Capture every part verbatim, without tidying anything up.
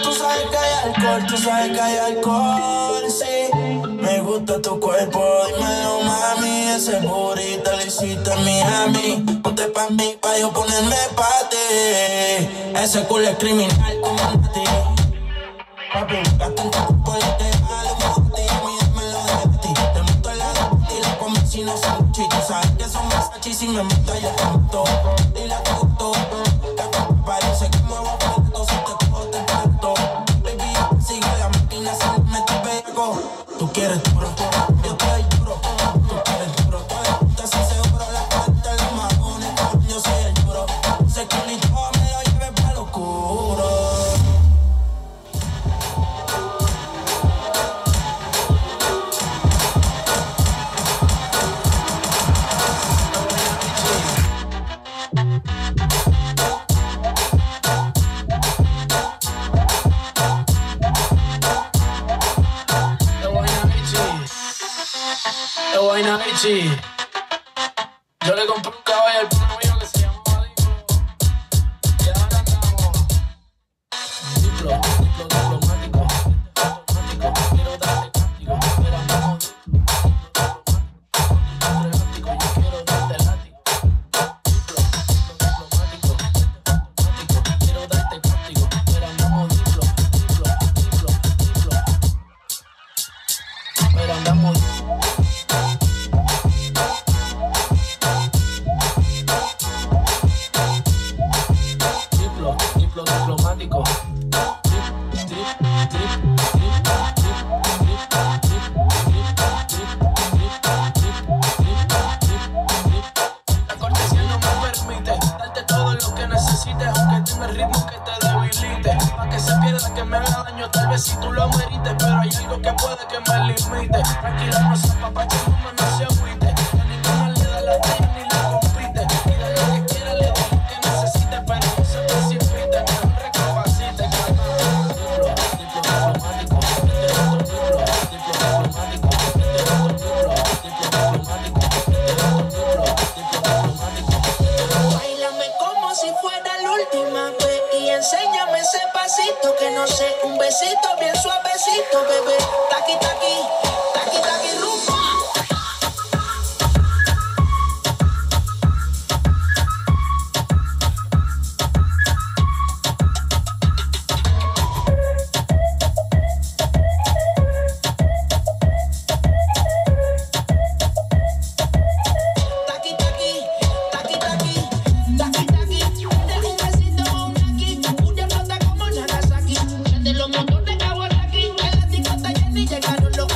Tú sabes que hay alcohol, tú sabes que hay alcohol, sí. Me gusta tu cuerpo, dímelo, mami. Ese burrito lo hiciste en Miami. Ponte pa' mí, pa' yo ponerme pa' ti. Ese culo es criminal como a ti. Papi, gasto en tu cuerpo literal, un booty. Mídemelo de ti. Te meto el lado y la comí si no son chitos. Sabes que son Versace, si me meto yo te meto. Dile a tu gusto, parece que muevo tanto. Si te cojo te canto. Baby, sigue la máquina, si me te pego. Tú quieres duro, yo te doy duro. Tú quieres duro, tú eres puta, si seguro. La parte, los mamones, yo soy el duro. Sé que ni todo me lo lleve pa' lo oscuro. Richie. Yo le compré un caballo al primo mío que se llama Digo. Y ahora andamos diplo, diplo, diplomático, diplomático. Quiero darte cáptico, pero andamos diplo, diplomático. Yo quiero darte látigo. Diplo, diplo, diplomático, diplomático. Quiero darte cáptico, pero andamos diplo, diplo, diplo, diplo. Pero andamos diplo. Diplomático. La cortesía no me permite darte todo lo que necesites, aunque tenga ritmo que te debilite. Pa' que se pierda, que me haga daño, tal vez si tú lo merites, pero hay algo que puede que me limite. Tranquila, no se apapache, mamá, no se agüite. A ninguna le da la talla ni la compite. Y de lo que quiera le doy lo que necesite, pero no se precipite. Enséñame ese pasito que no sé, un besito bien suavecito, bebé. Taqui, taqui, taqui, taqui, rumba. Los montones de agua aquí, el látigo está lleno y llegaron los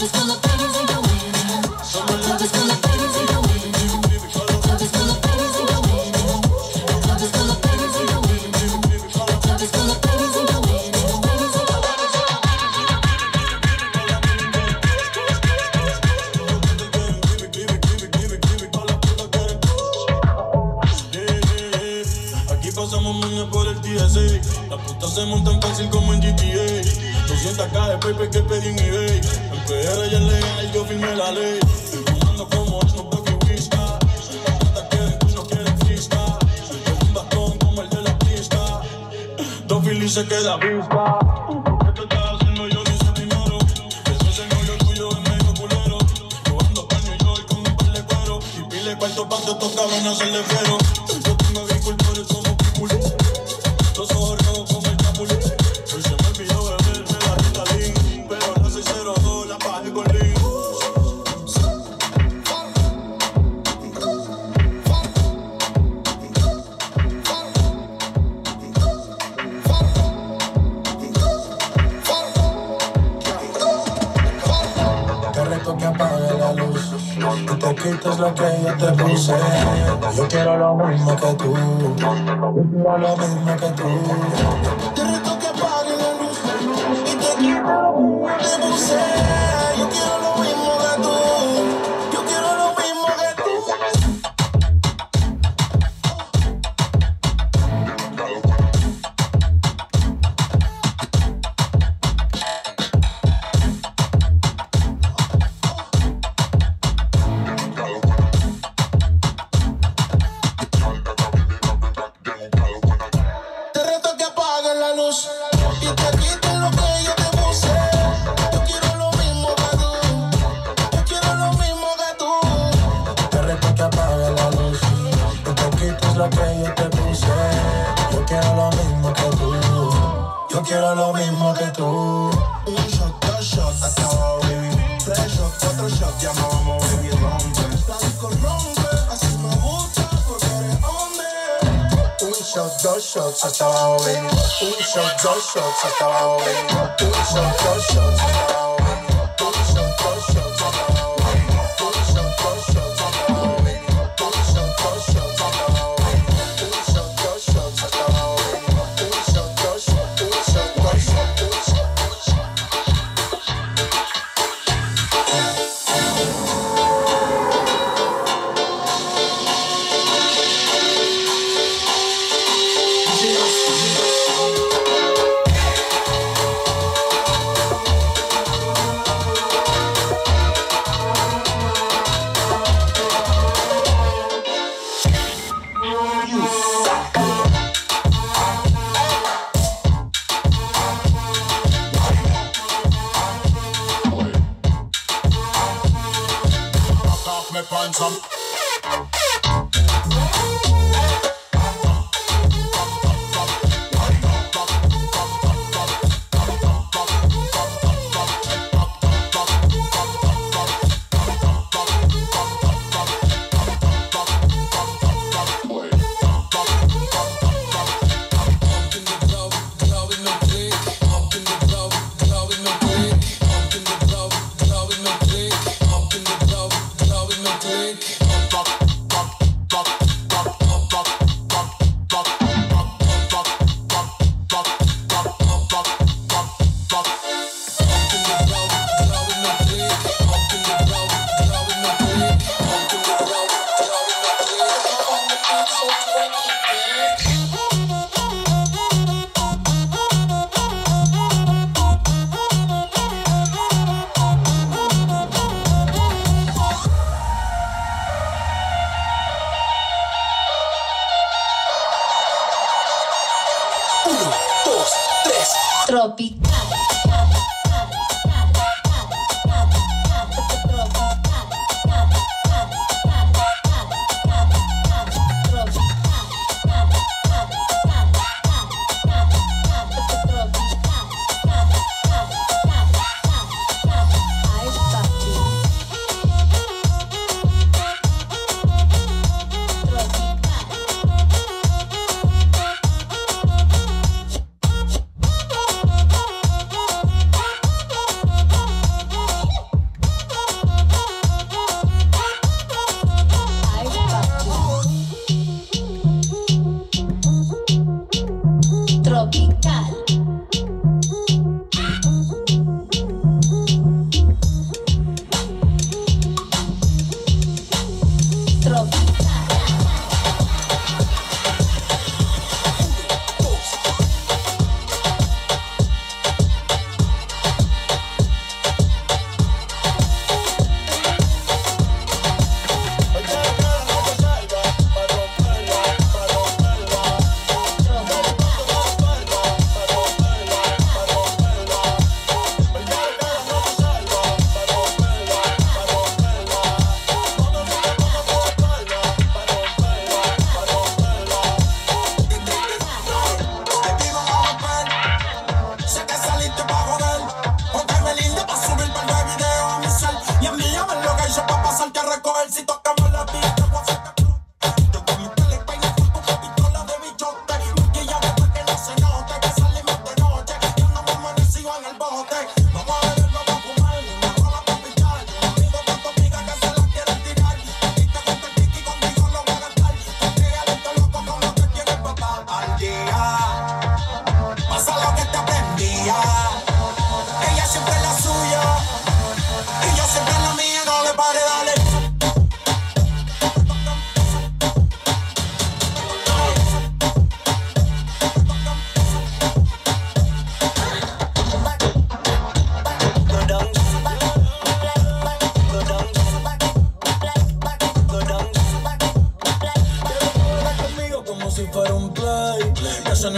is for the babies and the women. Love is for the babies and the women. Love is for the babies and the women. Love is for the babies and the women. Love is for the babies and the women. Babies and the Aquí pasamos mañana por el T S A. Las putas se montan fácil como en G T A. doscientas K de paper que pedí en eBay. En P R ya es legal, yo firmé la ley. Fumando como no porque whisky. Las putas quieren tú no quieren fiesta. Tengo un bastón como el de la pista. Dos filis se queda vista. ¿Qué te estás haciendo? Yo ni sé primero. Eso es el novio tuyo es medio culero. Yo ando paño y yo y con un par de cuero. Y pile cuarto pa' que estos cabrones hacerle fero. Yo tengo agricultores como piculis. Los ojos rojos como el capulí. Hoy se me olvidó beberme la Ritalin. Pero la seis cero dos la bajé con Lin. Te reto que apague la luz y te quites lo que yo te puse. Yo quiero lo mismo que tú. Yo quiero lo mismo que tú. Te reto que apague la luz y te quites lo que yo te puse. Yo quiero lo mismo que tú. Yo quiero lo mismo que tú. Te reto que apagues la luz y te quites lo que yo te puse. Yo quiero lo mismo que tú. Yo quiero lo mismo que tú. Te reto que apagues la luz y te quites lo que yo te puse. Yo quiero lo mismo que tú. Yo quiero lo mismo que tú. Un shot, dos shots, hasta abajo, baby. Tres shots, cuatro shots, ya no vamos, baby, rompe. La disco rompe, así me gusta porque eres hombre. Un shot, dos shots, hasta abajo, baby. Un shot, dos shots, hasta abajo, baby. Un shot, dos shots, hasta abajo, baby. Un shot, dos shots, hasta abajo, baby. Un shot, dos shots, hasta abajo, baby. Un shot, dos shots, hasta abajo, baby. Un shot, dos shots, hasta abajo, baby. Un shot, dos shots, un shot, dos shots, un shot, dos shots. Me pants up. Up, up,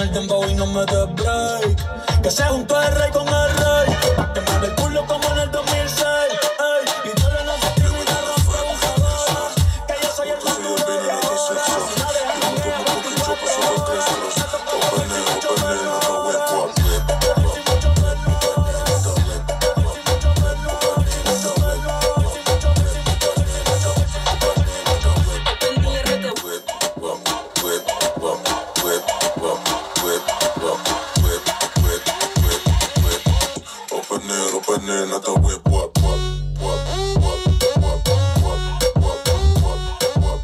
el dembow y no me des break. Que se juntó el rey con el rey, pa' que mueva el culo como en el dos mil seis. Ey, y tú eres la suscribida, rompe abusadora, que yo soy el futuro de ahora. Si la dejan en el veinticuatro horas, me toca por si mucho mejor. Not the whip, what, what, what, what, what, what, what, what,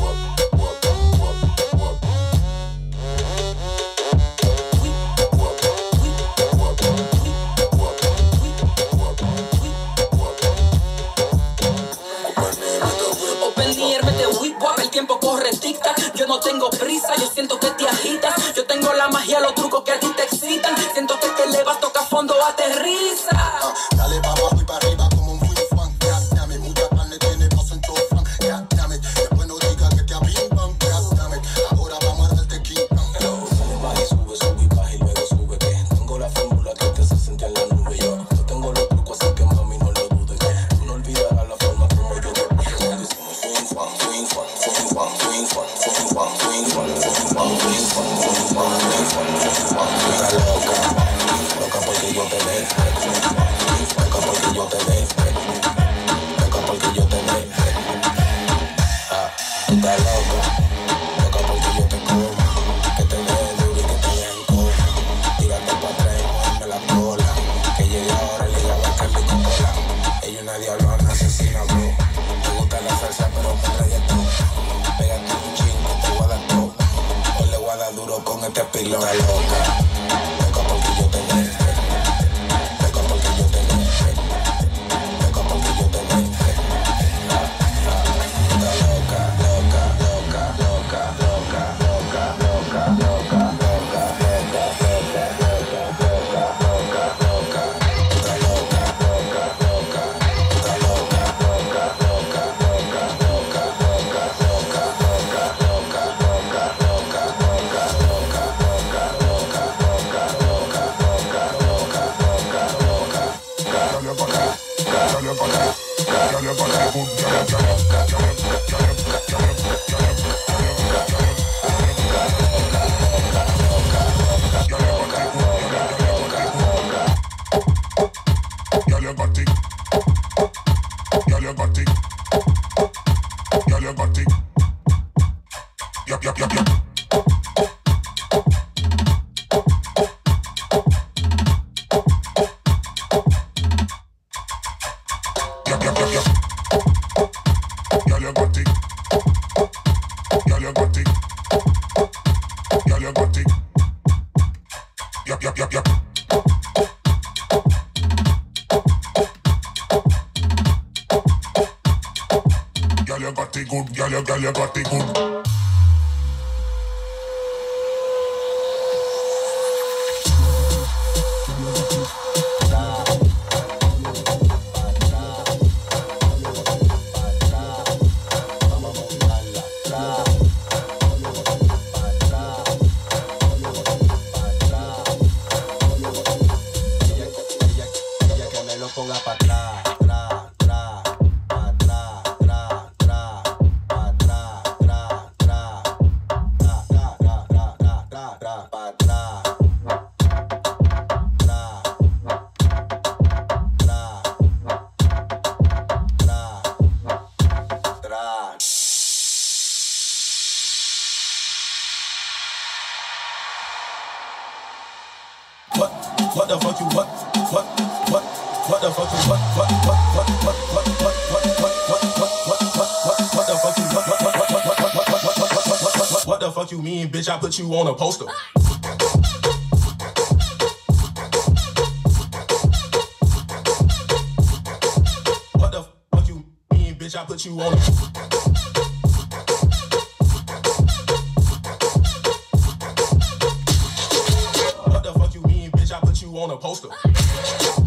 Open the air, mete whip, wap, el tiempo corre tic-tac. Yo no tengo prisa, yo siento que te agitas. Yo tengo la magia, los trucos que a ti te excitan. Siento que te elevas, toca fondo, aterriza. Dale pa' abajo y pa' arriba como un free fan. Dame mucha carne, tiene paso en todo fan. Dame, después no digas que te abimban. Dame, ahora vamos a darte king. Sale, baja y sube, sube y baja y luego sube. Que tengo la fórmula que te hace sentir en la nube. Yo, yo tengo los trucos, así que mami no lo dudes. Tú no olvidarás la forma como yo te puse. Decimos swing fan, swing fan, swing fan, swing fan, swing fan, swing fan, swing fan, swing fan, swing fan, swing fan, swing fan. Está loca, loca porque yo te dejo. Loca porque yo te dejo. Loca porque yo te dejo. Ah, tú estás loca, loca porque yo te como. Que te deje duro y que te deje en coma. Tírate pa' atrás y muéveme la cola. Que llegue ahora y le llama que mi cola. Ella es una diablona asesina, bro. Me gusta la salsa pero me trae todo. Pégate un chingo, te voy a dar todo. Hoy le voy a dar duro con este pilón. Está loca, loca porque yo te dejo. Loca porque yo te dejo. Loca porque yo te dejo. Ah, ah. Está loca, loca, loca, loca, loca, loca, loca, loca, loca, loca, loca, loca, loca, loca. Está loca, loca, loca. Está loca, loca, loca, loca, loca, loca, loca, loca, loca, loca, loca, loca, loca, loca, Yep, yep, yep, yep. Yep, yep, yep, yep. Girl, you got it. Girl, you got it. Girl, you got it. Yep, yep, yep, yep. Girl, you got it good. Girl, you, girl, you got it good. Ponga pa' atrás, tra, tra, pa' atrás, tra, tra, pa' atrás, tra, tra, tra, tra, tra, tra, tra, tra, tra, pa' atrás, tra, tra, tra, tra. What? What the fuck you what? What? What? What the fuck you what? What? What? What? What? What? What? What? What? What? What? What? What? What the fuck you what? What? What? What? What? What? What? What? What? What? What the fuck you mean, bitch? I put you on a poster. What the fuck you mean, bitch? I put you on a What the fuck you mean, bitch? I put you on a poster.